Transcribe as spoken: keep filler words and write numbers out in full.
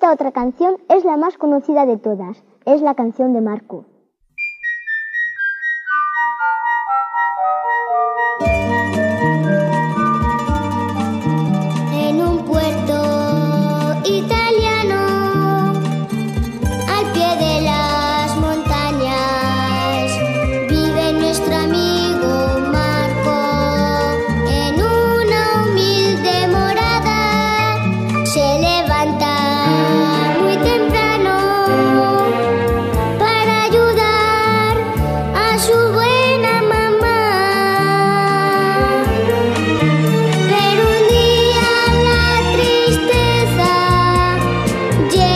Esta otra canción es la más conocida de todas, es la canción de Marco. En un puerto italiano, al pie de las montañas, vive nuestro amigo Marco. En una humilde morada se levanta muy temprano para ayudar a su buena mamá. Pero un día la tristeza llega